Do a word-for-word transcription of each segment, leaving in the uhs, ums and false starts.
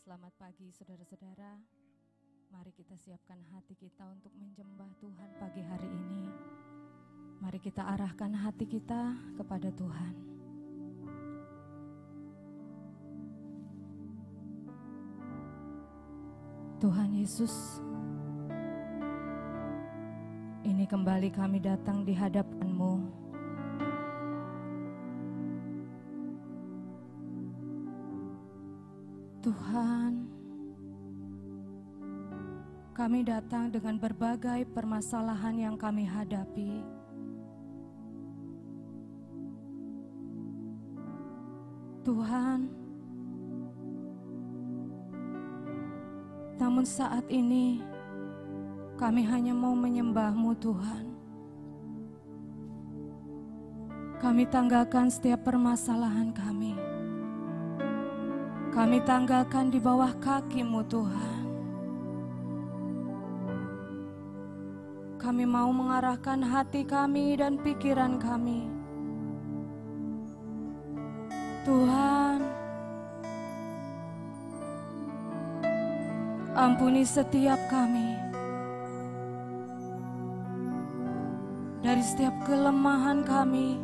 Selamat pagi saudara-saudara. Mari kita siapkan hati kita untuk menyembah Tuhan pagi hari ini. Mari kita arahkan hati kita kepada Tuhan. Tuhan Yesus, ini kembali kami datang di hadapan-Mu. Tuhan, kami datang dengan berbagai permasalahan yang kami hadapi. Tuhan, namun saat ini kami hanya mau menyembah-Mu Tuhan. Kami tanggalkan setiap permasalahan kami. Kami tanggalkan di bawah kaki-Mu Tuhan. Kami mau mengarahkan hati kami dan pikiran kami. Tuhan, ampuni setiap kami dari setiap kelemahan kami,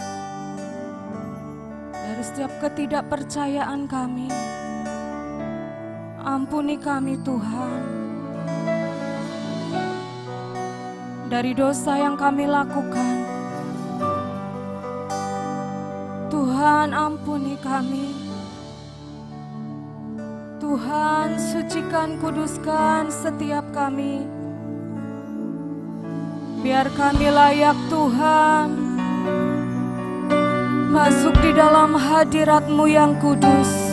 dari setiap ketidakpercayaan kami. Ampuni kami Tuhan, dari dosa yang kami lakukan. Tuhan, ampuni kami. Tuhan, sucikan, kuduskan setiap kami. Biar kami layak Tuhan masuk di dalam hadirat-Mu yang kudus.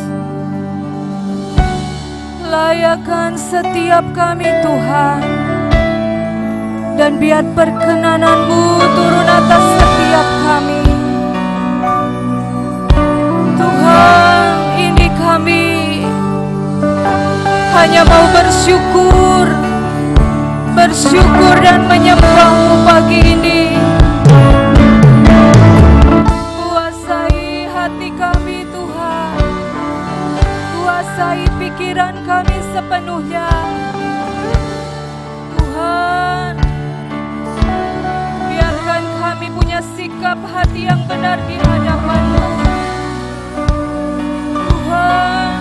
Layakkan setiap kami Tuhan, dan biar perkenanan-Mu turun atas setiap kami. Tuhan, ini kami hanya mau bersyukur, bersyukur dan menyembah-Mu pagi ini. Kuasai hati kami Tuhan, kuasai pikiran kami sepenuhnya. Tuhan, biarkan kami punya sikap hati yang benar di hadapan-Mu. Tuhan,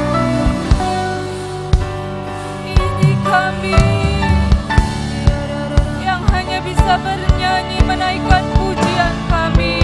ini kami yang hanya bisa bernyanyi menaikkan pujian kami.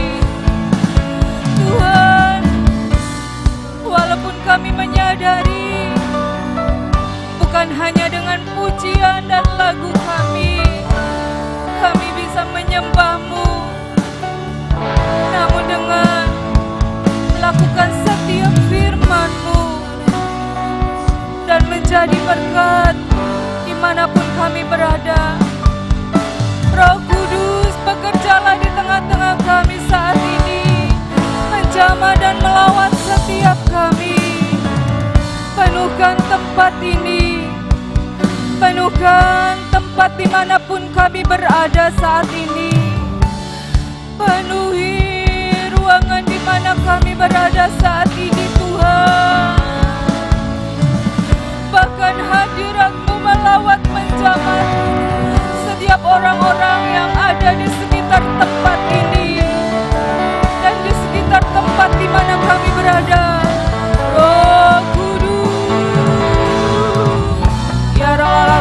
Tuhan, walaupun kami menyadari bukan hanya dengan pujian dan lagu kami kami bisa menyembah-Mu, namun dengan melakukan setiap firman-Mu dan menjadi berkat dimanapun kami berada. Roh Kudus, bekerjalah di tengah-tengah kami saat ini, menjamah dan melawat setiap kami. Penuhkan tempat ini, penuhkan tempat dimanapun kami berada saat ini. Penuhi ruangan di mana kami berada saat ini Tuhan. Bahkan hadirat-Mu melawat menjamah setiap orang-orang yang ada di sekitar tempat ini dan di sekitar tempat di mana kami berada. Roh Kudus, ya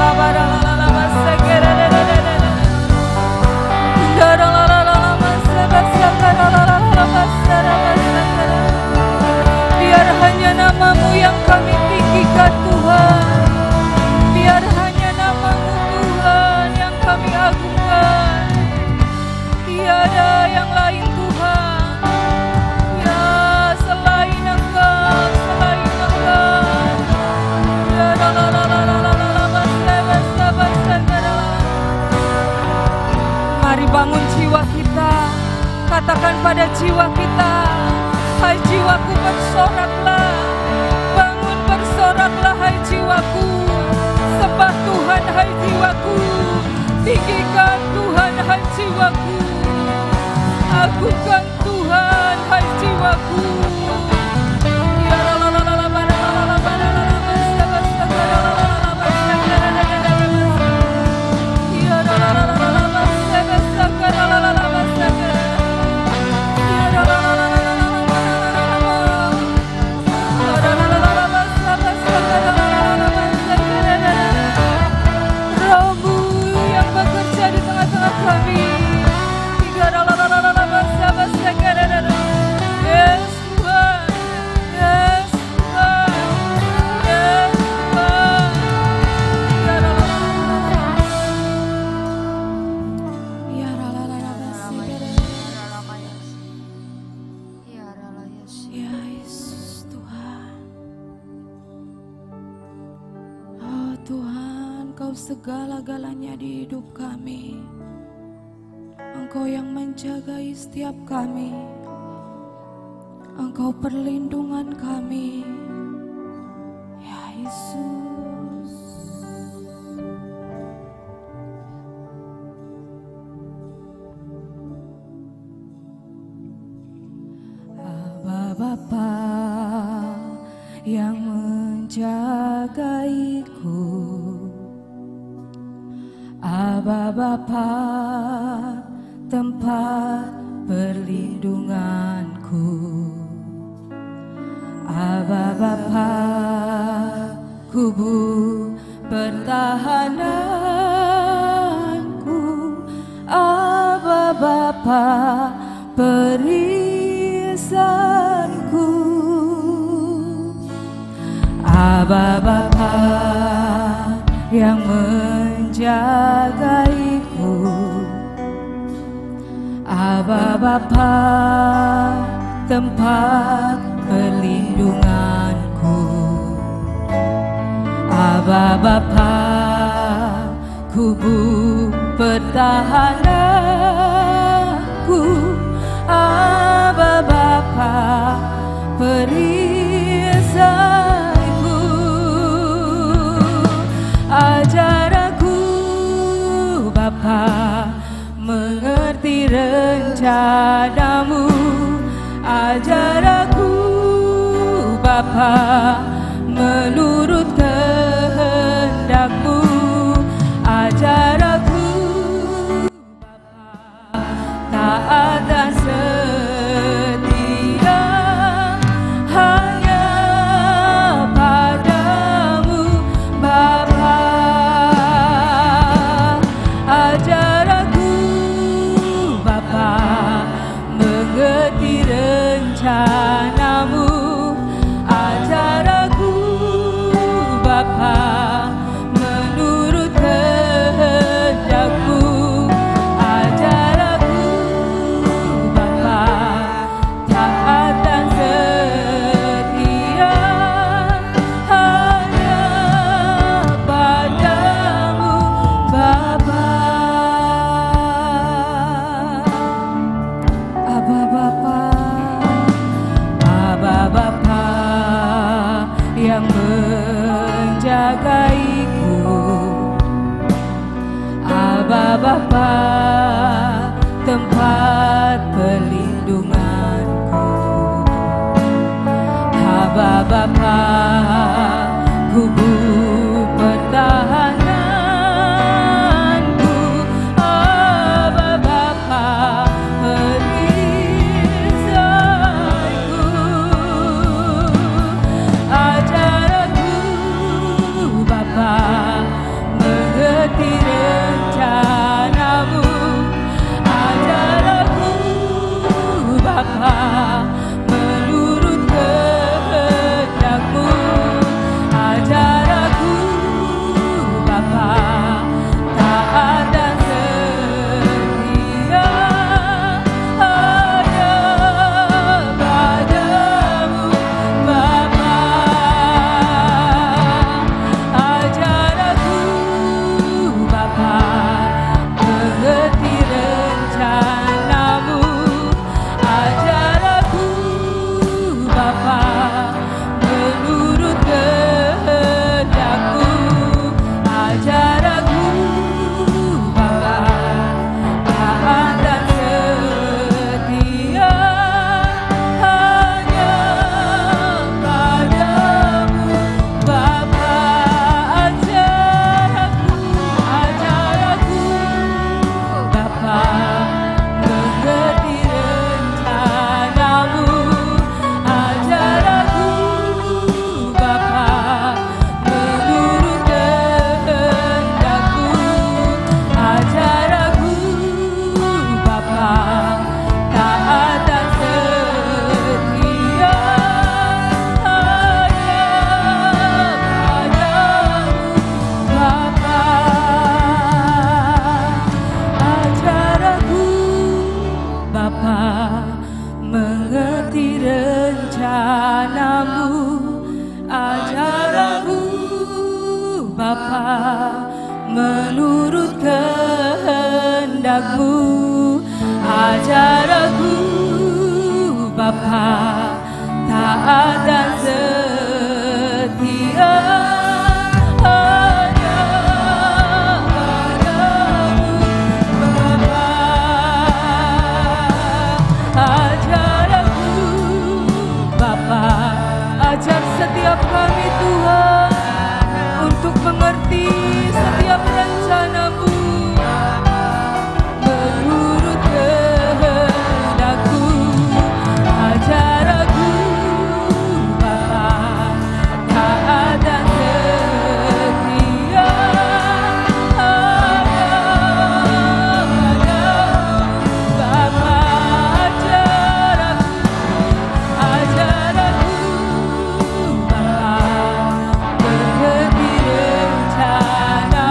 biar hanya nama-Mu yang kami tinggikan Tuhan. Biar hanya nama-Mu Tuhan yang kami agungkan. Tiada yang lain Tuhan. Ya selain Engkau, selain Engkau. Ya la la la la la la la la Mari bangun jiwa kita. Katakan pada jiwa kita, hai jiwaku bersoraklah. Bangun bersoraklah hai jiwaku. Sembah Tuhan hai jiwaku. Tinggikan Tuhan hai jiwaku. Agungkan Tuhan hai jiwaku. Ya la la la la la la la la la la. Tuhan, Kau segala-galanya di hidup kami. Engkau yang menjagai setiap kami. Engkau perlindungan kami, ya Yesus. Aba Bapa yang menjagaiku, Aba Bapa tempat perlindunganku, Aba Bapa kubu pertahananku, Aba Bapa perisanku, Aba Bapa yang menjagaiku, Aba Bapa tempat perlindunganku, Aba Bapa kubu pertahananku, Aba Bapa perisanku. Ajar aku Bapa mengerti rencanamu, ajar aku Bapa menurut kehendakmu, ajar aku Bapa taat dan setia hanya padamu Bapa. Ajar aku Bapa mengerti rencanamu, ajar aku Bapa menurut kehendakmu, ajar aku Bapa taat dan setia hanya padamu Bapa. Aba Bapa, Aba Bapa yang menjagaiku, Aba Bapa tempat perlindunganku, Aba Bapa kubu pertahananku, Aba Bapa perisaiku. Ajar aku Bapa mengerti rencanamu, ajar aku Bapa menurut kehendakmu, Bapa, menurut kehendak-Mu. Ajar aku Bapa, taat dan setia hanya padamu. Bapa, ajar aku Bapa, ajar setiap kami Tuhan untuk mengerti setiap rencana-Mu. Menurut kehendak-Mu, ajar aku Bapa, taat dan setia hanya padamu. Bapa, ajar aku, ajar aku Bapa, mengerti rencana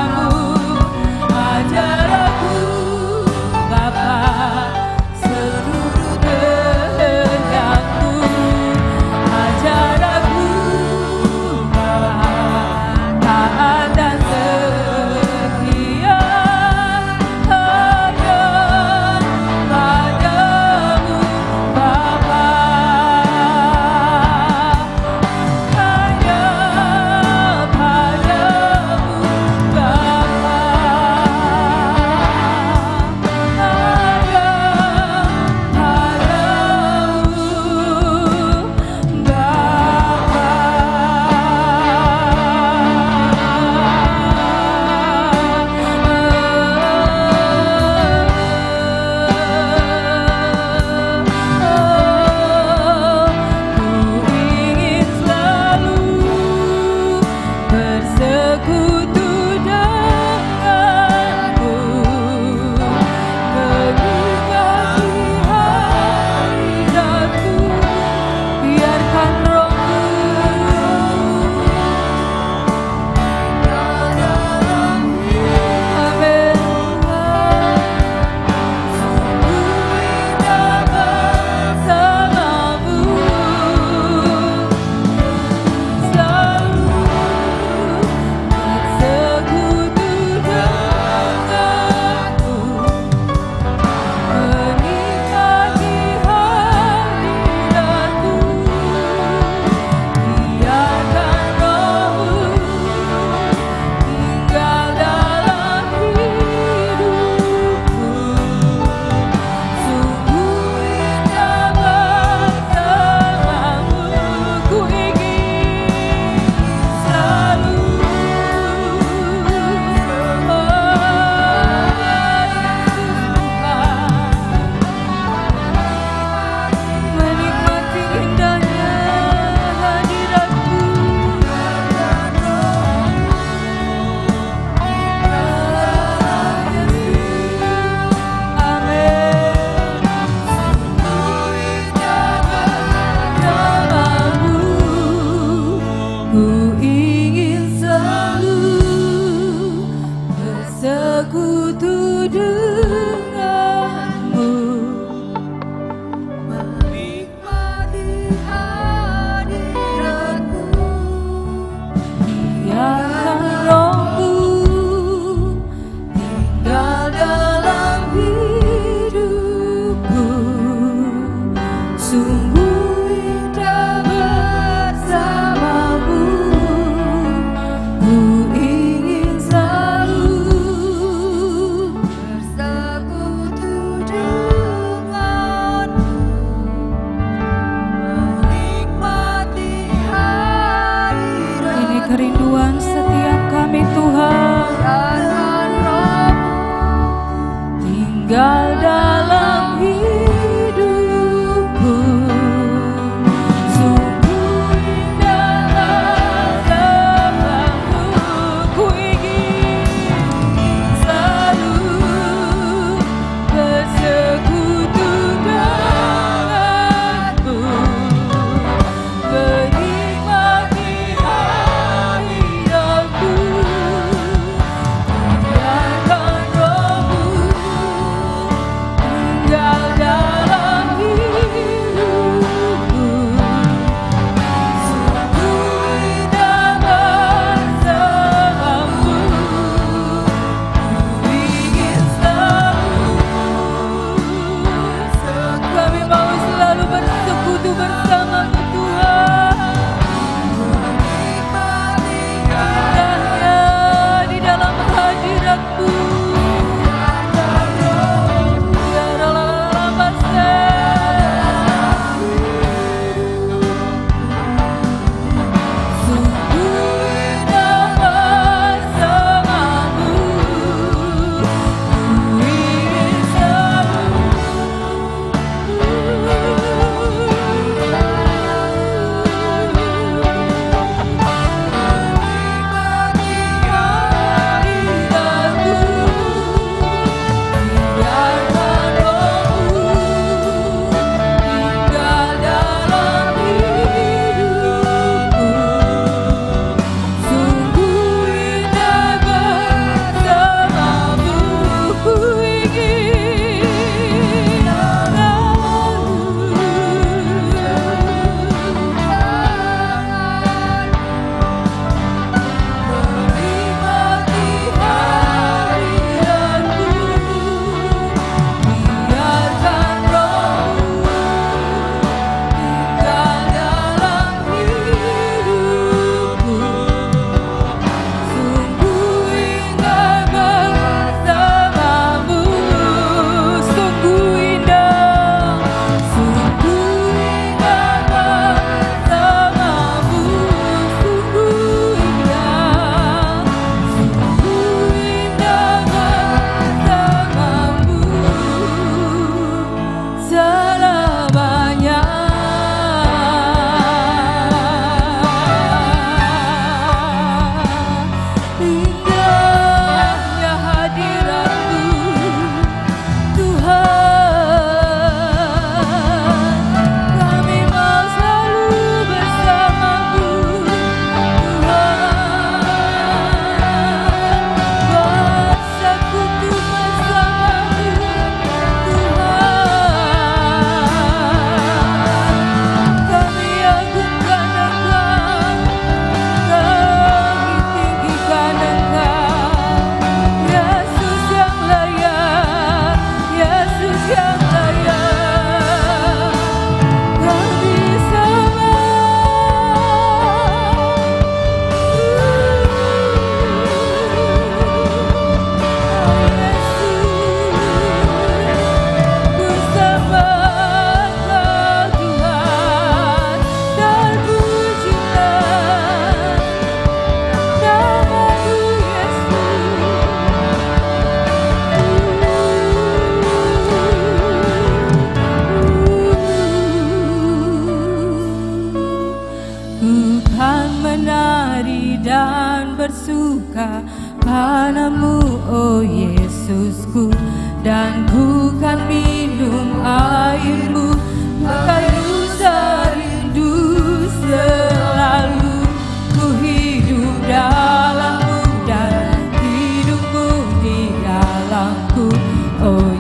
bersuka padamu, oh Yesusku, dan ku kan minum airmu bagai rusa rindu selalu. Ku hidup dalammu dan hidupmu di dalamku, oh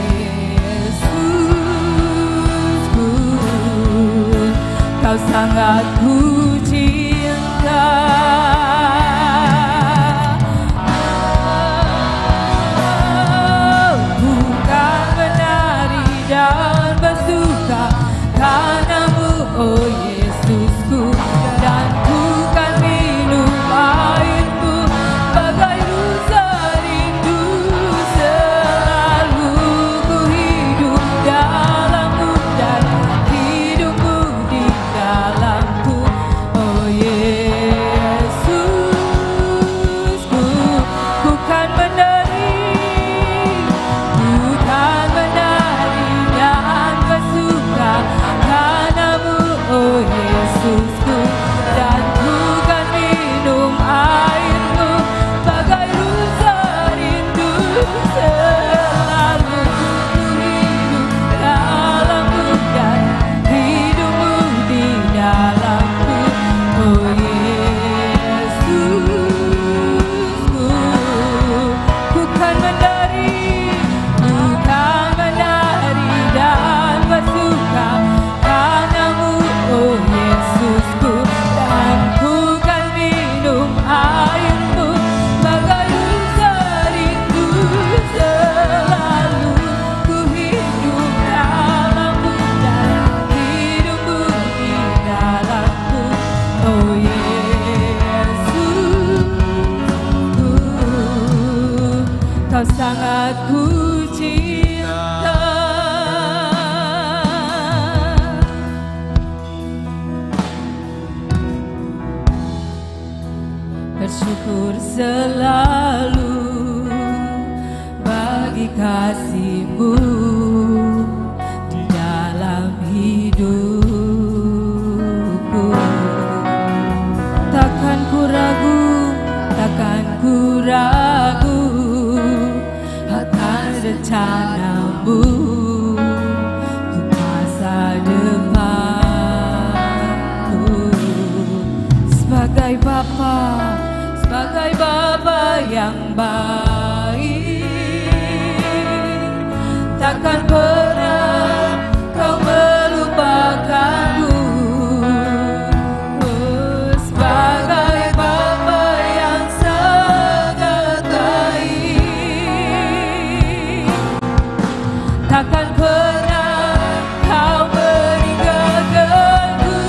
Yesusku, kau sangat ku cinta. Oh Yesusku, dan ku kan minum airmu bagai rusa rindu selalu. Ku hidup dalammu dan hidupmu di dalamku, oh Yesusku, ku kan menari, ku kan menari dan bersuka padamu, oh Yesusku, dan ku kan minum airmu bagai rusa rindu selalu. Ku hidup dalammu dan hidupmu di dalamku, oh Yesusku, ku kan menari, ku kan menari dan bersuka padamu, oh Yesusku, dan ku kan minum airmu bagai rusa rindu selalu. Ku hidup dalammu dan hidupmu di dalamku, oh Yesusku, kau sangat ku cinta. Bersyukur selalu bagi kasih-Mu di dalam hidupku. Takkan ku ragu, takkan ku ragu akan rencana-Mu untuk masa depanku. Sebagai Bapa, sebagai Bapa yang baik, takkan pernah Kau melupakanku. Oh, sebagai Bapa yang sangat baik, takkan pernah Kau meninggalkanku.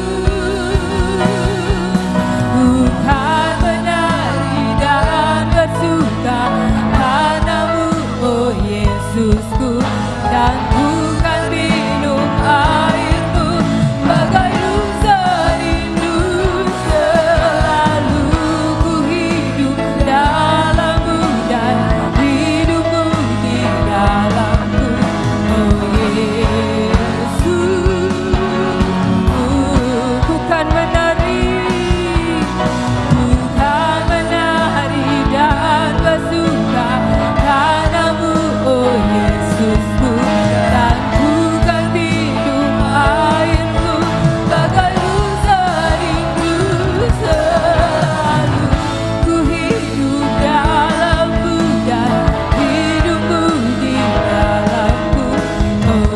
Bukan menari dan bersuka padamu, oh Yesusku, dan ku kan minum airmu bagai rusa rindu selalu. Ku hidup dalammu dan hidupmu di dalamku, oh Yesus, ku kan menari, ku kan menari dan bersuka padamu, oh Yesusku, dan ku kan minum airmu bagai rusa rindu selalu. Ku hidup dalammu dan hidupmu di dalamku, oh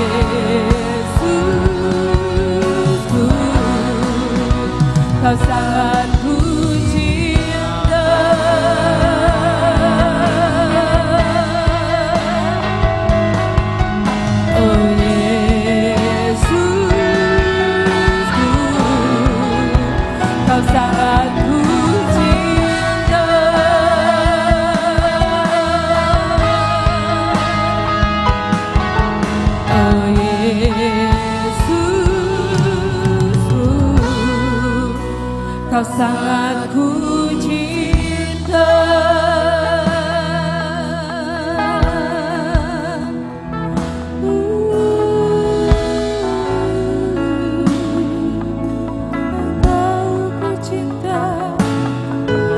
Yesusku, kau sangat ku cinta. Oh Yesusku, kau sangat ku cinta. Oh Yesusku, kau sangat ku cinta. Kau ku cinta.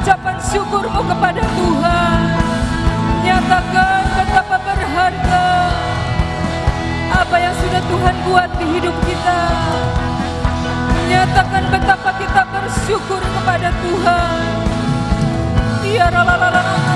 ucapan syukurmu kepada Tuhan. Nyatakan betapa berharga apa yang sudah Tuhan buat di hidup kita. Nyatakan betapa kita bersyukur kepada Tuhan. Ya la la la la la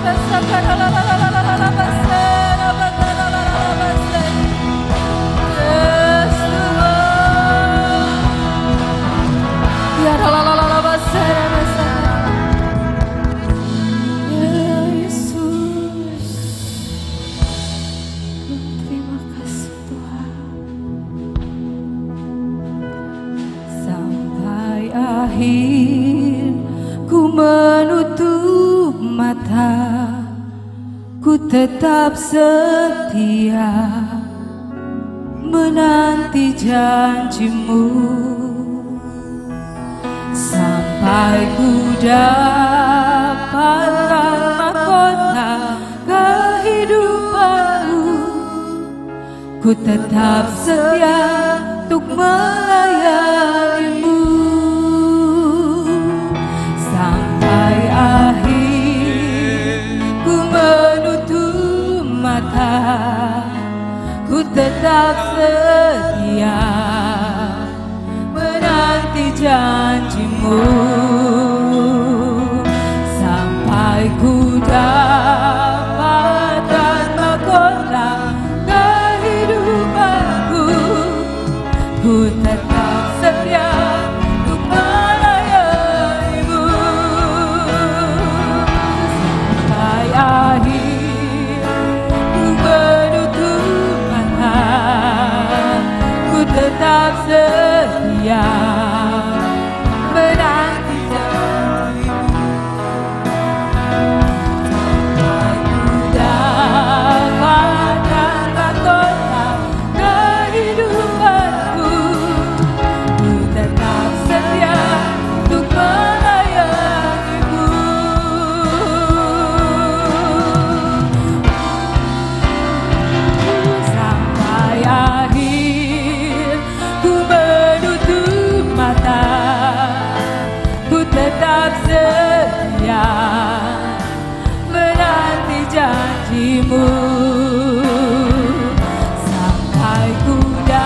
menutup mata, ku tetap setia menanti janjimu, sampai ku dapatkan mahkota kehidupanmu. Ku tetap setia untuk melayanimu sampai akhir. Ku menutup mata, ku tetap setia menanti janjimu, sampai ku dapatkan mahkota kehidupanku. Ku tetap setia untuk melayanimu sampai akhir. Ku menutup mata, ku tetap setia menanti janjimu, sampai ku dapatkan mahkota kehidupanku. Ku tetap setia untuk melayanimu sampai akhir. Ku menutup mata, ku tetap setia menanti janjimu, sampai ku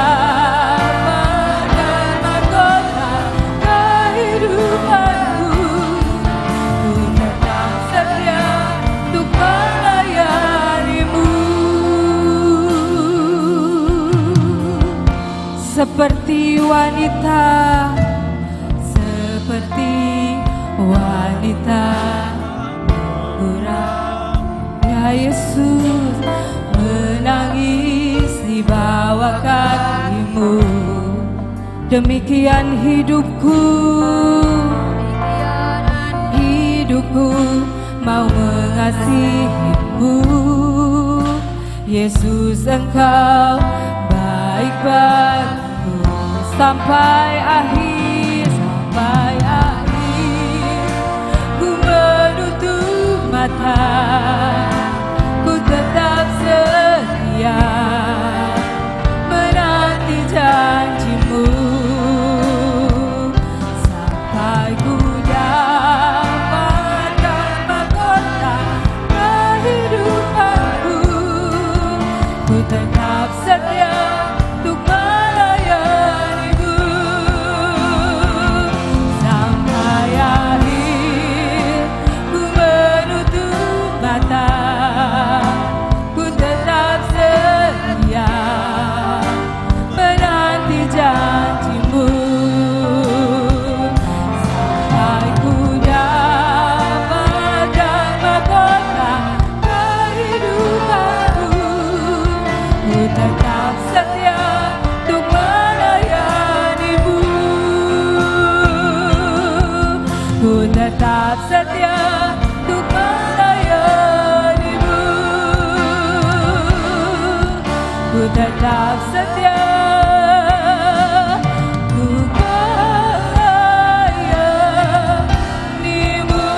dapatkan mahkota kehidupanku. Ku tetap setia untuk melayanimu seperti wanita, seperti wanita murah. Ya Yesus, menangis di bawah kakimu. Demikian hidupku, hidupku mau mengasihimu. Yesus, Engkau baik bagiku sampai akhir, sampai akhir. Ku menutup mata, ku tetap setia menanti janjimu, sampai ku dapatkan mahkota kehidupanku. Ku tetap setia untuk melayanimu sampai akhir. Ku menutup mata, ku tetap setia menanti janjimu, sampai ku dapatkan mahkota kehidupanku. Ku tetap setia untuk melayanimu, ku tetap setia untuk melayanimu, ku tetap setia untuk melayanimu.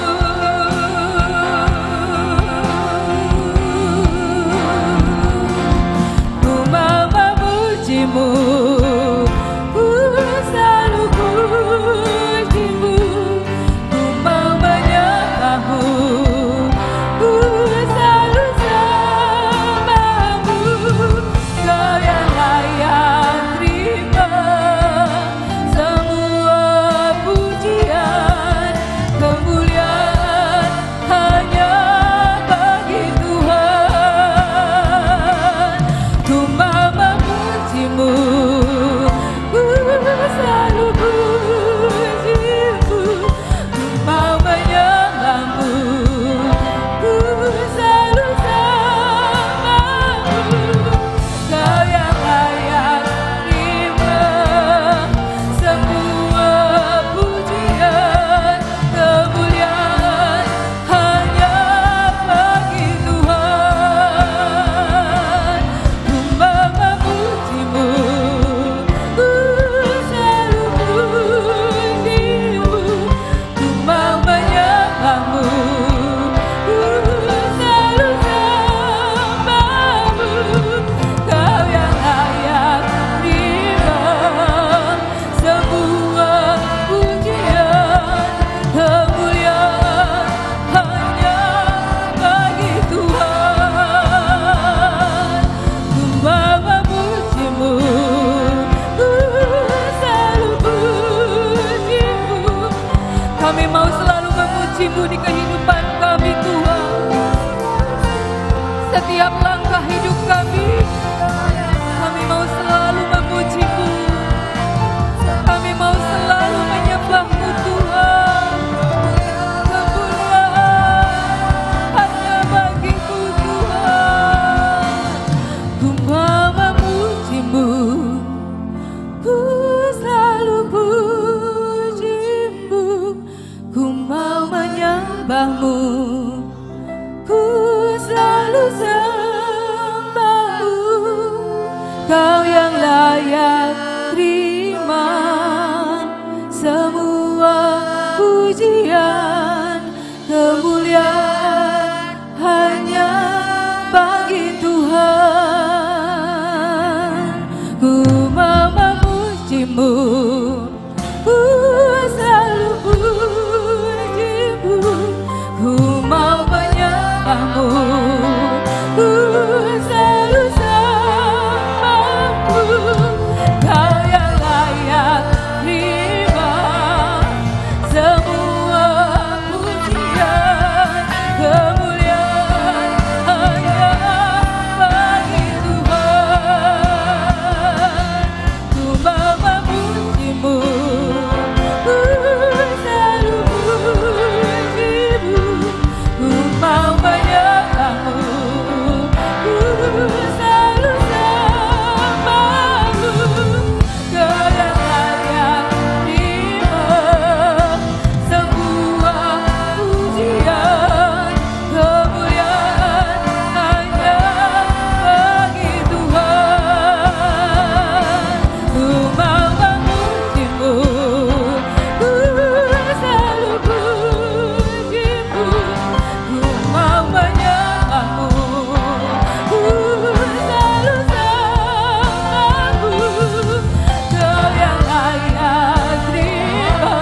Ku mau memujimu, ku selalu pujimu. Ku mau menyembahmu, selalu memuji-Mu di kehidupan kami Tuhan. Setiap langkah hidup kami, kami mau selalu memuji-Mu. Kami mau selalu menyembah-Mu Tuhan. Kemuliaan hanya bagi-Mu Tuhan. Ku mau memuji-Mu, ku selalu puji-Mu. Ku mau menyembah-Mu, ku selalu sembah-Mu. Kau yang layak terima semua pujian, kemuliaan hanya bagi Tuhan. Ku mau memuji-Mu, ku selalu puji-Mu. Ku mau menyembah-Mu, ku selalu sembah-Mu. Kau yang layak terima semua pujian, kemuliaan hanya bagi Tuhan. Ku mau memuji-Mu, ku selalu puji-Mu. Ku mau menyembah-Mu, ku selalu sembah-Mu. Kau yang layak terima semua pujian, kemuliaan hanya bagi Tuhan. Ku mau memuji-Mu, ku selalu puji-Mu. Ku mau menyembah-Mu, ku selalu sembah-Mu. Kau yang layak terima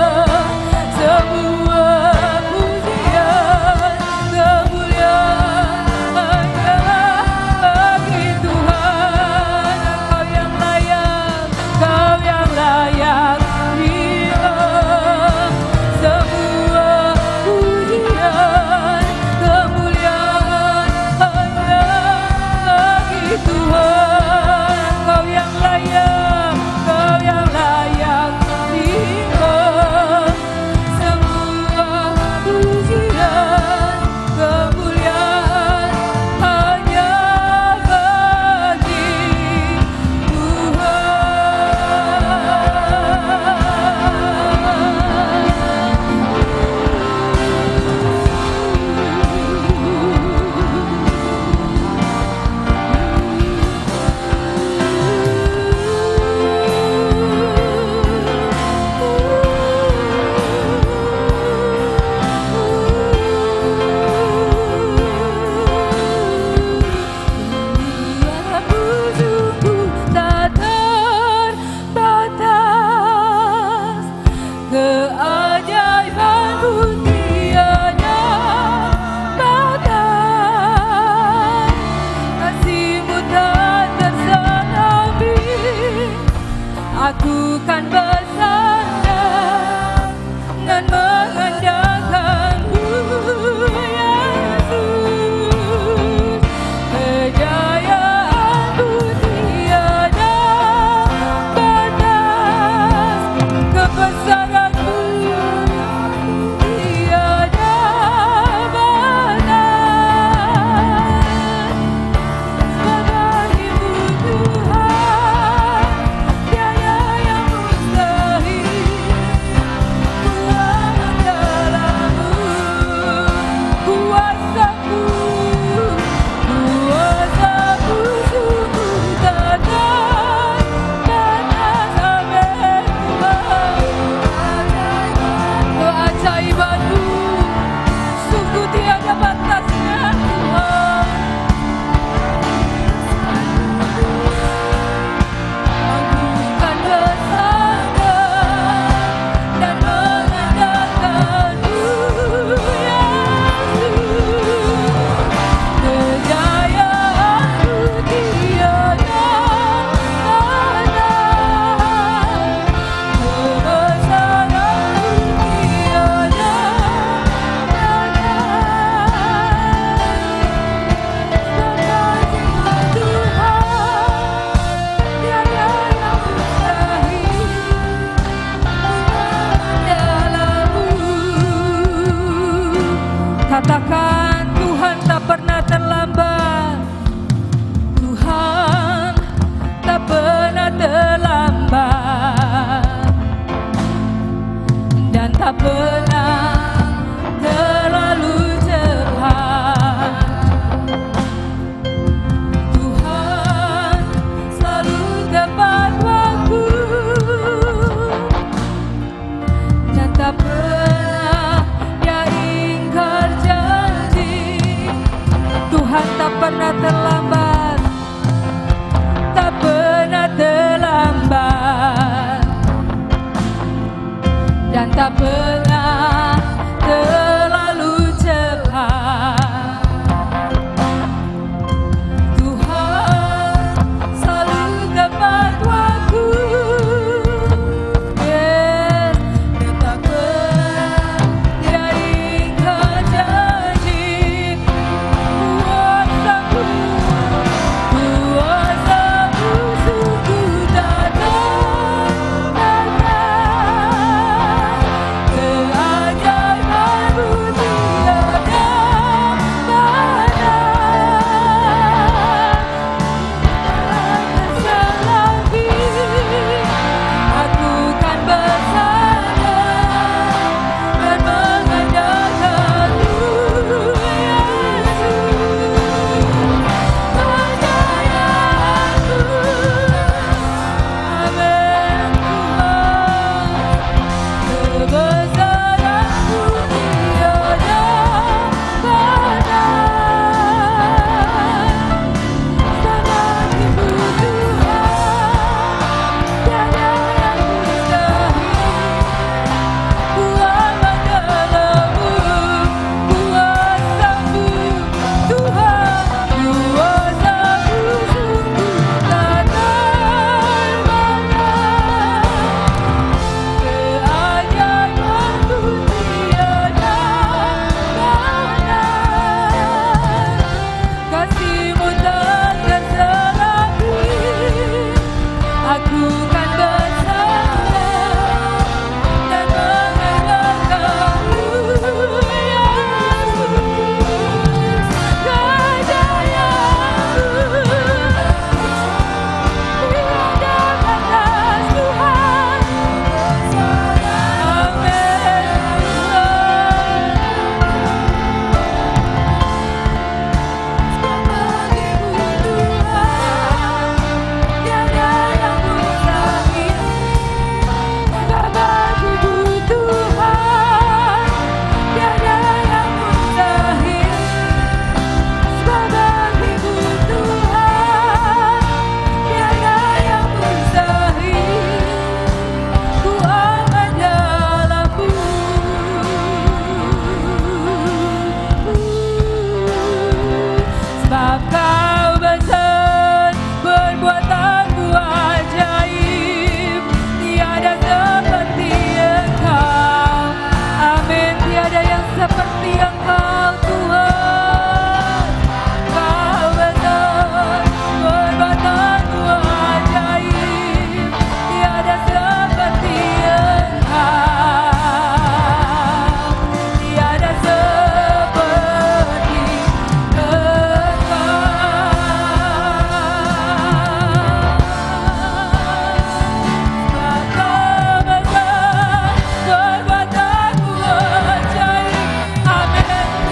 semua pujian, kemuliaan hanya bagi Tuhan. Kau yang layak, Kau yang layak terima semua pujian, kemuliaan hanya bagi Tuhan. Kau yang layak, Kau yang layak terima semua pujian, kemuliaan hanya bagi Pujianku tak terbatas, keajaiban-Mu tiada batas, kasih-Mu tak tersenami. Aku kan bersandar dan mengandalkan-Mu, Yesus. Kejayaan-Mu tiada batas, kebesaran-Mu tiada batas. Bagimu Tuhan, tiada yang mustahil. Ku seperti Engkau Tuhan. Kau benar, perbuatanmu ajaib, tiada seperti Engkau, tiada seperti Engkau. Amin.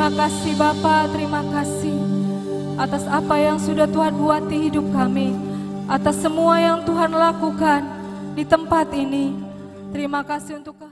Terima kasih Bapa, terima kasih atas apa yang sudah Tuhan buat di hidup kami, atas semua yang Tuhan lakukan di tempat ini. Terima kasih untuk